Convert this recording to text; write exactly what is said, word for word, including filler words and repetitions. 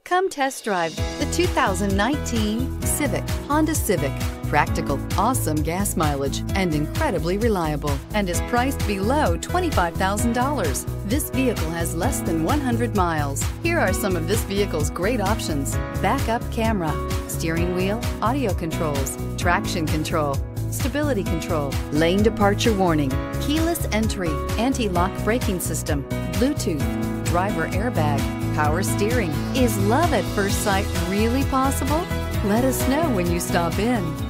Come test drive the two thousand nineteen Civic, Honda Civic. Practical, awesome gas mileage, and incredibly reliable, and is priced below twenty-five thousand dollars. This vehicle has less than one hundred miles. Here are some of this vehicle's great options: backup camera, steering wheel audio controls, traction control, stability control, lane departure warning, keyless entry, anti-lock braking system, Bluetooth, driver airbag, power steering. Is love at first sight really possible? Let us know when you stop in.